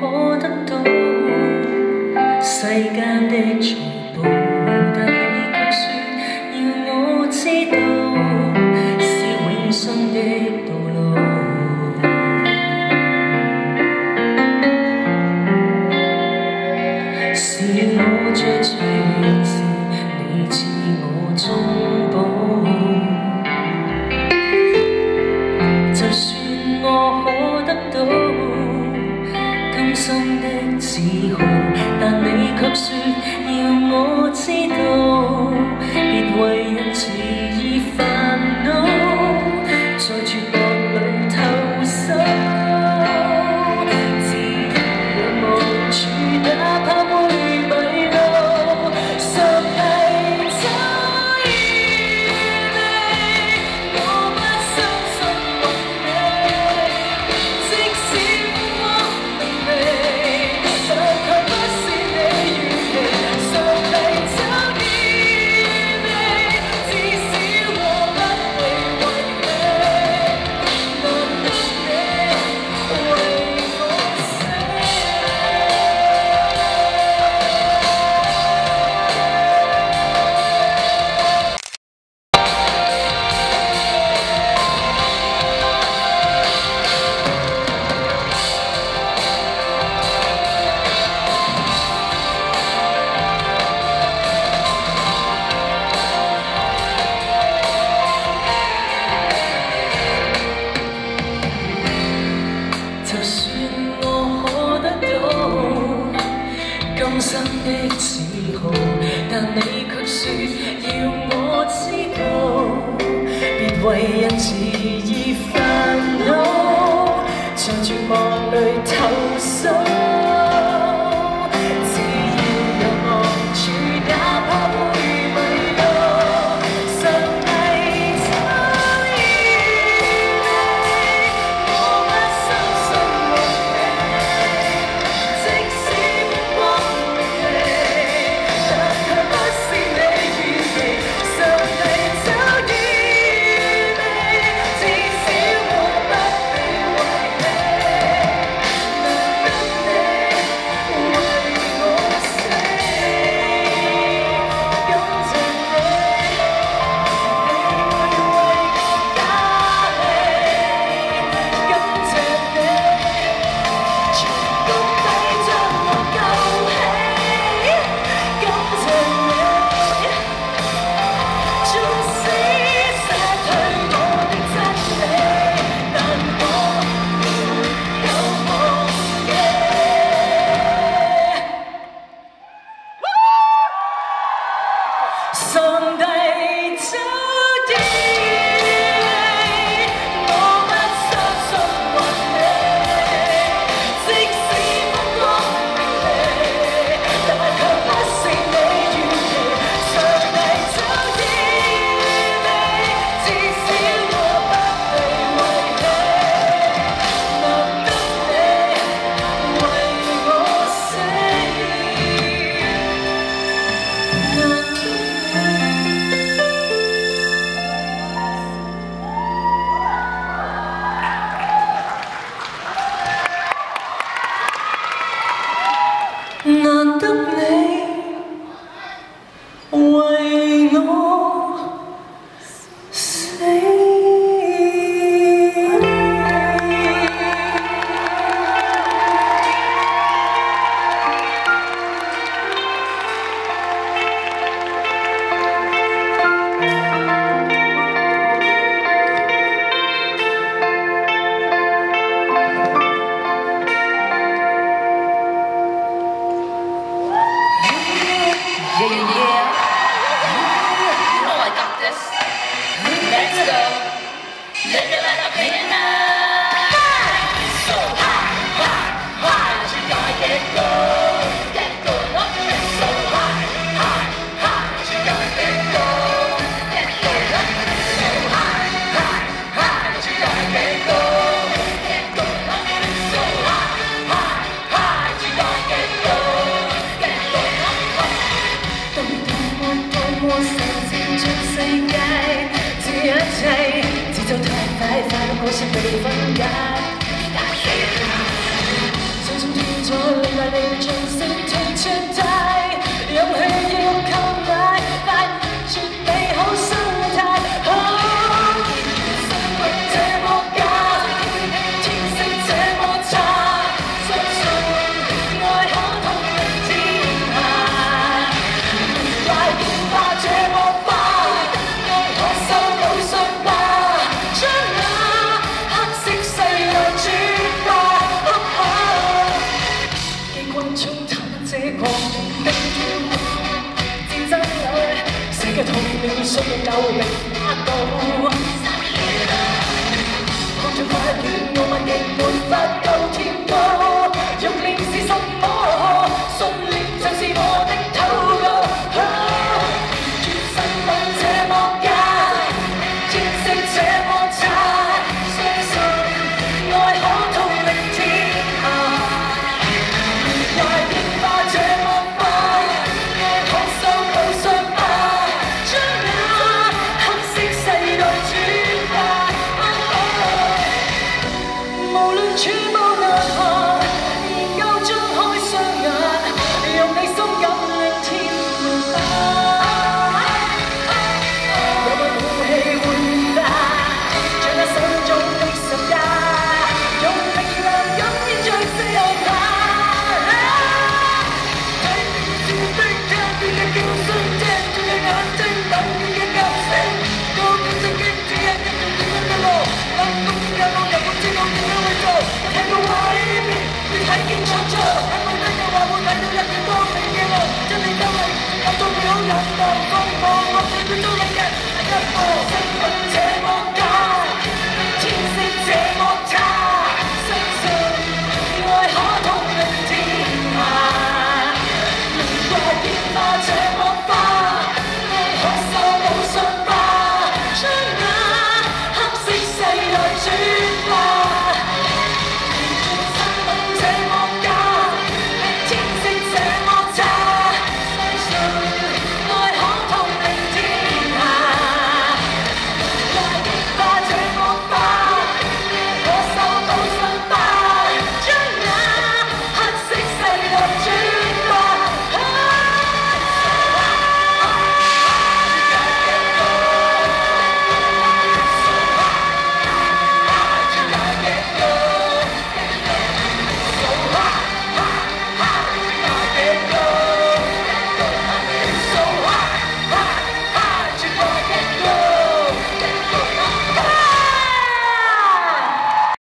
可得到世間的財寶，但你卻說要我知道是永生的道路。是我最脆弱時，你賜我中寶。就算我可得到今生的自豪，但你卻說要我知道，別為因此而煩惱，在絕望裏投訴，自由若無處，哪怕會迷路，上帝早已你，我不相信運命，即使我明媚，實卻不是你預期，上帝早已你，至少我不被遺棄，難得你為我死。就算我可得到今生的自豪，但你卻說要我知道，別為因此而煩惱，在絕望裏投訴，自要若無處，哪怕會迷路，上帝早已你，我不相信運命，即使光明媚，但卻不是你預期，上帝早已你，至少我不被遺棄，難得你為我死，感謝你，你會為我打氣，感謝你，全谷底將我救起，感謝你，縱使殺退我的真理，但我沒有忘記。上帝早已你，我不相信運命，即使不光明媚，但卻不是你預期，上帝早已你，至少我不被遺棄，難得你為我死，難得難得你為我死。 Yeah, yeah, yeah. You know I got this. Let's go. Live it like a millionaire. So high, high, high. You gotta get good. Get good. Up and so high, high, high. You gotta get good. Get good. Up and so high, high, high. You gotta get good. Get good. Up and so high, high, high. You gotta get good. Get good. Up and 多麼受戰盡世界，這一切節奏太快，快到好似被分解。匆匆跳在了信任留名得到。看着快斷，我問極沒